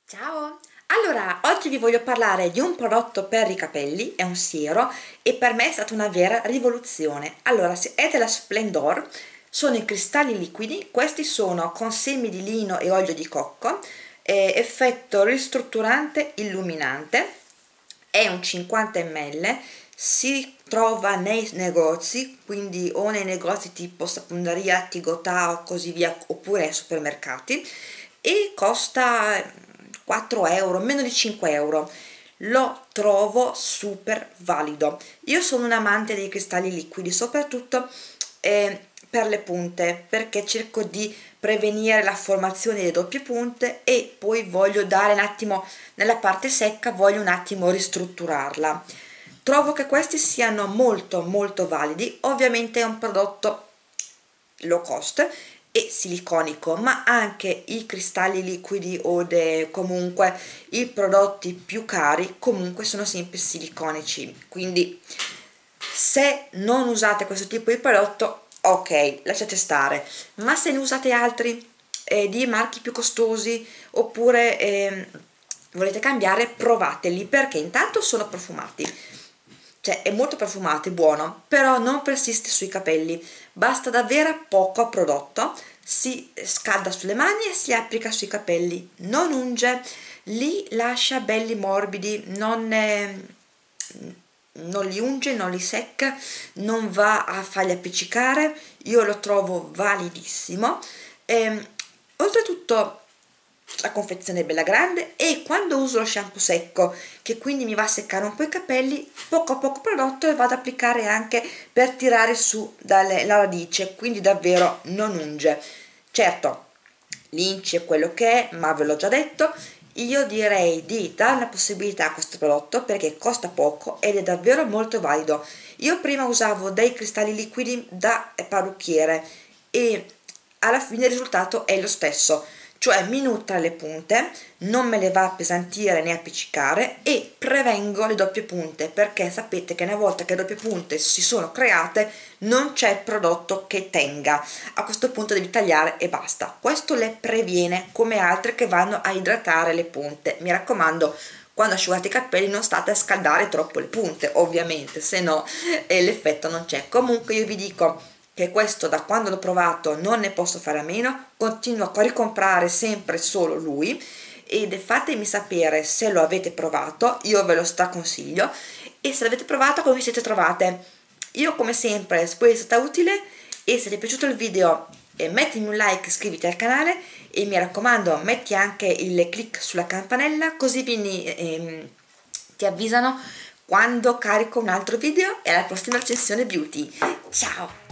Ciao! Allora, oggi vi voglio parlare di un prodotto per i capelli, è un siero e per me è stata una vera rivoluzione. Allora, è della Splendor, sono i cristalli liquidi, questi sono con semi di lino e olio di cocco, effetto ristrutturante illuminante, è un 50 ml, si trova nei negozi, quindi o nei negozi tipo Sapuneria, Tigotà o così via, oppure ai supermercati, e costa 4 euro, meno di 5 euro. Lo trovo super valido. Io sono un amante dei cristalli liquidi, soprattutto per le punte, perché cerco di prevenire la formazione delle doppie punte e poi voglio dare un attimo, nella parte secca voglio un attimo ristrutturarla. Trovo che questi siano molto validi. Ovviamente è un prodotto low cost e siliconico, ma anche i cristalli liquidi o comunque i prodotti più cari comunque sono sempre siliconici, quindi se non usate questo tipo di prodotto, ok, lasciate stare, ma se ne usate altri di marchi più costosi oppure volete cambiare, provateli, perché intanto sono profumati, cioè è molto profumato, è buono, però non persiste sui capelli, basta davvero poco prodotto, si scalda sulle mani e si applica sui capelli, non unge, li lascia belli morbidi, non li unge, non li secca, non va a farli appiccicare. Io lo trovo validissimo. Oltretutto la confezione è bella grande e quando uso lo shampoo secco, che quindi mi va a seccare un po' i capelli, poco a poco prodotto e vado ad applicare anche per tirare su la radice, quindi davvero non unge. Certo, l'inci è quello che è, ma ve l'ho già detto. Io direi di dare una possibilità a questo prodotto perché costa poco ed è davvero molto valido. Io prima usavo dei cristalli liquidi da parrucchiere e alla fine il risultato è lo stesso, cioè mi nutre le punte, non me le va a appesantire né a appiccicare e prevengo le doppie punte, perché sapete che una volta che le doppie punte si sono create non c'è prodotto che tenga, a questo punto devi tagliare e basta. Questo le previene, come altre che vanno a idratare le punte. Mi raccomando, quando asciugate i capelli non state a scaldare troppo le punte, ovviamente, se no l'effetto non c'è. Comunque io vi dico che questo, da quando l'ho provato, non ne posso fare a meno, continuo a ricomprare sempre solo lui ed fatemi sapere se lo avete provato, io ve lo straconsiglio, e se l'avete provato come vi siete trovate. Io come sempre spero sia stata utile e se ti è piaciuto il video mettimi un like, iscriviti al canale e mi raccomando metti anche il click sulla campanella così ti avvisano quando carico un altro video e alla prossima recensione beauty. Ciao!